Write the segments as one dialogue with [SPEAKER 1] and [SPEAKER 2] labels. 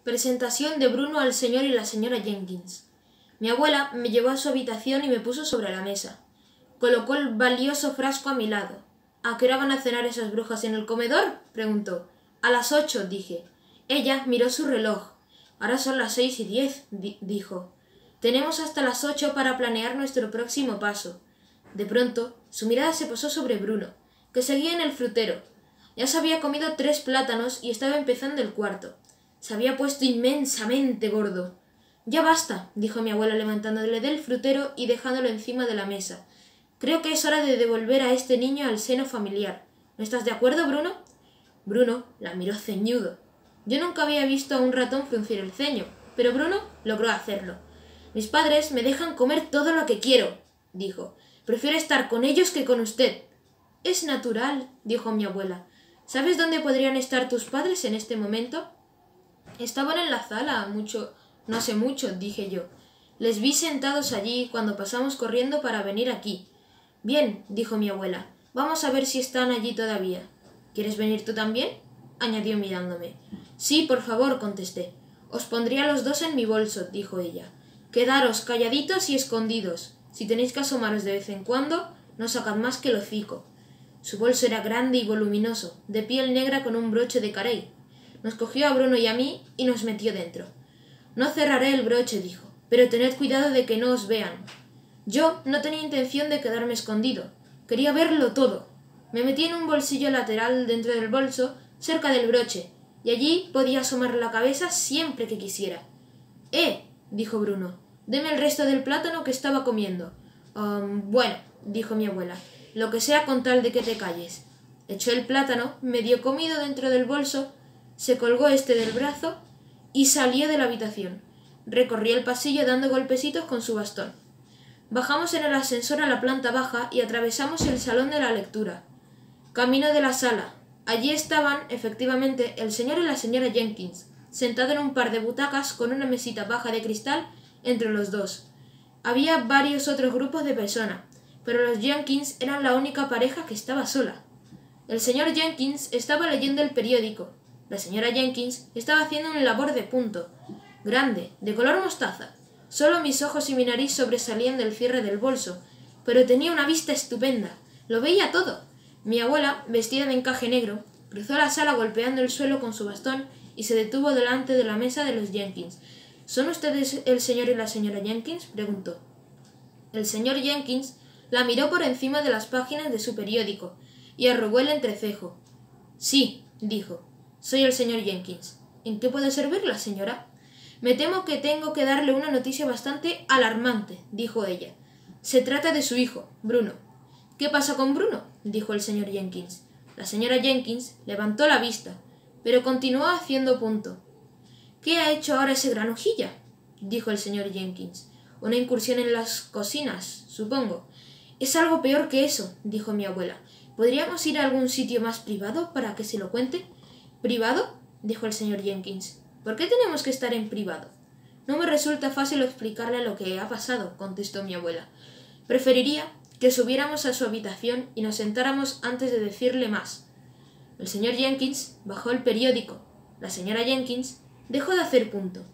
[SPEAKER 1] Presentación de Bruno al señor y la señora Jenkins. Mi abuela me llevó a su habitación y me puso sobre la mesa. Colocó el valioso frasco a mi lado. —¿A qué hora van a cenar esas brujas en el comedor? —preguntó. —A las 8, dije. Ella miró su reloj. —Ahora son las 6:10, dijo. —Tenemos hasta las 8 para planear nuestro próximo paso. De pronto, su mirada se posó sobre Bruno, que seguía en el frutero. Ya se había comido 3 plátanos y estaba empezando el cuarto. Se había puesto inmensamente gordo. —Ya basta —dijo mi abuela levantándole del frutero y dejándolo encima de la mesa. Creo que es hora de devolver a este niño al seno familiar. ¿No estás de acuerdo, Bruno? Bruno la miró ceñudo. Yo nunca había visto a un ratón fruncir el ceño, pero Bruno logró hacerlo. Mis padres me dejan comer todo lo que quiero, dijo. Prefiero estar con ellos que con usted. Es natural, dijo mi abuela. ¿Sabes dónde podrían estar tus padres en este momento? Estaban en la sala, no hace mucho, dije yo. Les vi sentados allí cuando pasamos corriendo para venir aquí. Bien, dijo mi abuela, vamos a ver si están allí todavía. ¿Quieres venir tú también? Añadió mirándome. Sí, por favor, contesté. Os pondría los 2 en mi bolso, dijo ella. Quedaros calladitos y escondidos. Si tenéis que asomaros de vez en cuando, no sacad más que el hocico. Su bolso era grande y voluminoso, de piel negra con un broche de carey. Nos cogió a Bruno y a mí y nos metió dentro. No cerraré el broche, dijo, pero tened cuidado de que no os vean. Yo no tenía intención de quedarme escondido. Quería verlo todo. Me metí en un bolsillo lateral dentro del bolso, cerca del broche, y allí podía asomar la cabeza siempre que quisiera. Dijo Bruno, deme el resto del plátano que estaba comiendo. Bueno, dijo mi abuela, lo que sea con tal de que te calles. Echó el plátano, medio comido dentro del bolso, se colgó este del brazo y salió de la habitación. Recorrió el pasillo dando golpecitos con su bastón. Bajamos en el ascensor a la planta baja y atravesamos el salón de la lectura. Camino de la sala. Allí estaban, efectivamente, el señor y la señora Jenkins, sentados en un par de butacas con una mesita baja de cristal entre los dos. Había varios otros grupos de personas, pero los Jenkins eran la única pareja que estaba sola. El señor Jenkins estaba leyendo el periódico. La señora Jenkins estaba haciendo una labor de punto, grande, de color mostaza. Solo mis ojos y mi nariz sobresalían del cierre del bolso, pero tenía una vista estupenda. Lo veía todo. Mi abuela, vestida de encaje negro, cruzó la sala golpeando el suelo con su bastón y se detuvo delante de la mesa de los Jenkins. ¿Son ustedes el señor y la señora Jenkins? Preguntó. El señor Jenkins la miró por encima de las páginas de su periódico y arrugó el entrecejo. Sí, dijo. Soy el señor Jenkins. ¿En qué puedo servirla, señora? Me temo que tengo que darle una noticia bastante alarmante, dijo ella. Se trata de su hijo, Bruno. ¿Qué pasa con Bruno? Dijo el señor Jenkins. La señora Jenkins levantó la vista, pero continuó haciendo punto. ¿Qué ha hecho ahora ese granujilla? Dijo el señor Jenkins. Una incursión en las cocinas, supongo. Es algo peor que eso, dijo mi abuela. ¿Podríamos ir a algún sitio más privado para que se lo cuente? ¿Privado? Dijo el señor Jenkins. ¿Por qué tenemos que estar en privado? No me resulta fácil explicarle lo que ha pasado, contestó mi abuela. Preferiría que subiéramos a su habitación y nos sentáramos antes de decirle más. El señor Jenkins bajó el periódico. La señora Jenkins dejó de hacer punto.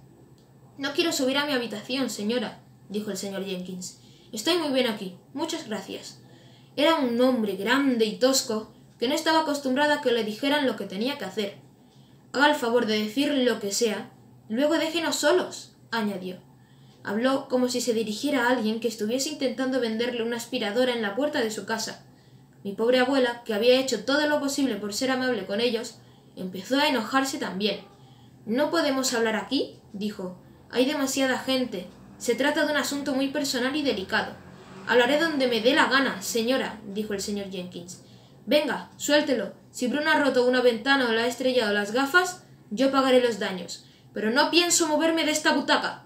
[SPEAKER 1] No quiero subir a mi habitación, señora, dijo el señor Jenkins. Estoy muy bien aquí. Muchas gracias. Era un hombre grande y tosco que no estaba acostumbrado a que le dijeran lo que tenía que hacer. Haga el favor de decir lo que sea, luego déjenos solos, añadió. Habló como si se dirigiera a alguien que estuviese intentando venderle una aspiradora en la puerta de su casa. Mi pobre abuela, que había hecho todo lo posible por ser amable con ellos, empezó a enojarse también. «No podemos hablar aquí», dijo. «Hay demasiada gente. Se trata de un asunto muy personal y delicado». «Hablaré donde me dé la gana, señora», dijo el señor Jenkins. «Venga, suéltelo. Si Bruno ha roto una ventana o le ha estrellado las gafas, yo pagaré los daños. Pero no pienso moverme de esta butaca».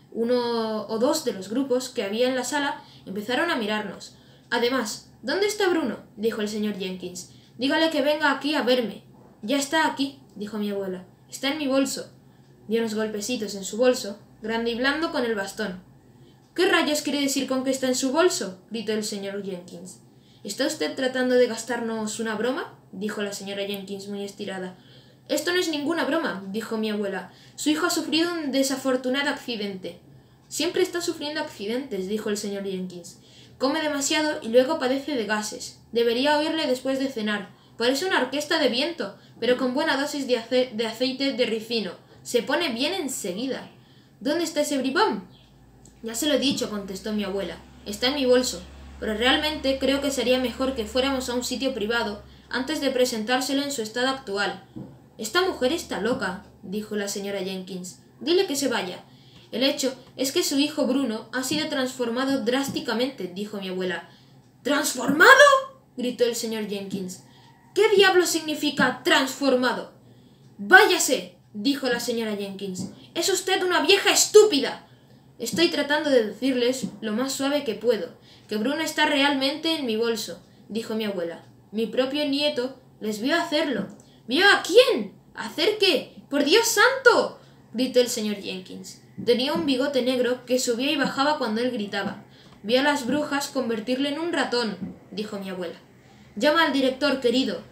[SPEAKER 1] Uno o dos de los grupos que había en la sala empezaron a mirarnos. «Además, ¿dónde está Bruno?», dijo el señor Jenkins. «Dígale que venga aquí a verme». «Ya está aquí», dijo mi abuela. «Está en mi bolso». Dio unos golpecitos en su bolso, grande y blando, con el bastón. «¿Qué rayos quiere decir con que está en su bolso?», gritó el señor Jenkins. «¿Está usted tratando de gastarnos una broma?», dijo la señora Jenkins muy estirada. Esto no es ninguna broma, dijo mi abuela. Su hijo ha sufrido un desafortunado accidente. Siempre está sufriendo accidentes, dijo el señor Jenkins. Come demasiado y luego padece de gases. Debería oírle después de cenar. Parece una orquesta de viento, pero con buena dosis de aceite de ricino. Se pone bien enseguida. ¿Dónde está ese bribón? Ya se lo he dicho, contestó mi abuela. Está en mi bolso. Pero realmente creo que sería mejor que fuéramos a un sitio privado antes de presentárselo en su estado actual. Esta mujer está loca, dijo la señora Jenkins. Dile que se vaya. El hecho es que su hijo Bruno ha sido transformado drásticamente, dijo mi abuela. ¿Transformado? Gritó el señor Jenkins. ¿Qué diablo significa transformado? Váyase, dijo la señora Jenkins. Es usted una vieja estúpida. Estoy tratando de decirles lo más suave que puedo, que Bruno está realmente en mi bolso, dijo mi abuela. Mi propio nieto les vio hacerlo. ¿Vio a quién? ¿Hacer qué? ¡Por Dios santo!, gritó el señor Jenkins. Tenía un bigote negro que subía y bajaba cuando él gritaba. Vio a las brujas convertirle en un ratón, dijo mi abuela. Llama al director, querido,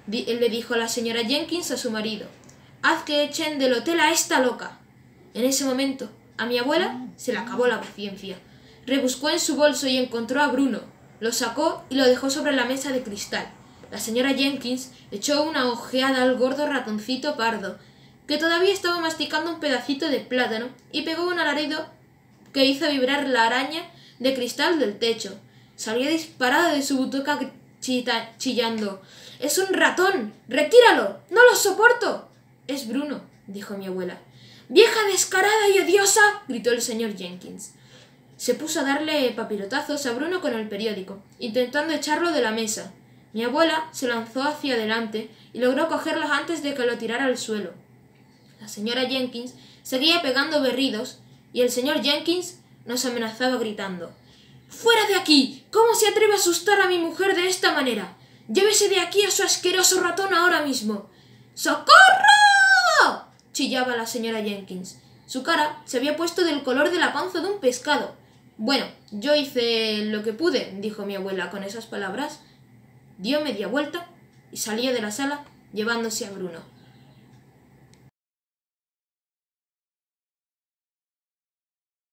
[SPEAKER 1] le dijo la señora Jenkins a su marido. Haz que echen del hotel a esta loca. En ese momento, a mi abuela se le acabó la paciencia. Rebuscó en su bolso y encontró a Bruno. Lo sacó y lo dejó sobre la mesa de cristal. La señora Jenkins echó una ojeada al gordo ratoncito pardo, que todavía estaba masticando un pedacito de plátano, y pegó un alarido que hizo vibrar la araña de cristal del techo. Salió disparada de su butaca chillando. «¡Es un ratón! ¡Retíralo! ¡No lo soporto!» «Es Bruno», dijo mi abuela. «¡Vieja descarada y odiosa!», gritó el señor Jenkins. Se puso a darle papirotazos a Bruno con el periódico, intentando echarlo de la mesa. Mi abuela se lanzó hacia adelante y logró cogerlo antes de que lo tirara al suelo. La señora Jenkins seguía pegando berridos y el señor Jenkins nos amenazaba gritando. «¡Fuera de aquí! ¿Cómo se atreve a asustar a mi mujer de esta manera? Llévese de aquí a su asqueroso ratón ahora mismo». «¡Socorro!», chillaba la señora Jenkins. Su cara se había puesto del color de la panza de un pescado. «Bueno, yo hice lo que pude», dijo mi abuela con esas palabras. Dio media vuelta y salió de la sala llevándose a Bruno.